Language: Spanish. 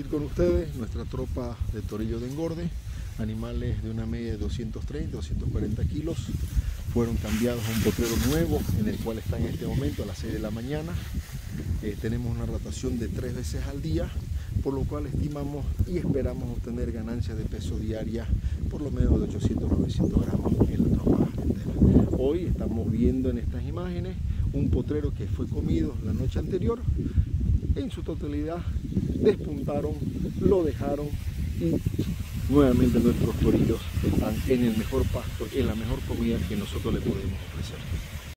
compartir con ustedes nuestra tropa de torillo de engorde, animales de una media de 230, 240 kilos. Fueron cambiados a un potrero nuevo en el cual están en este momento a las 6 de la mañana. Tenemos una rotación de 3 veces al día, por lo cual estimamos y esperamos obtener ganancias de peso diaria por lo menos de 800 a 900 gramos en la tropa entera. Hoy estamos viendo en estas imágenes un potrero que fue comido la noche anterior. En su totalidad despuntaron, lo dejaron y nuevamente nuestros torillos están en el mejor pasto, en la mejor comida que nosotros le podemos ofrecer.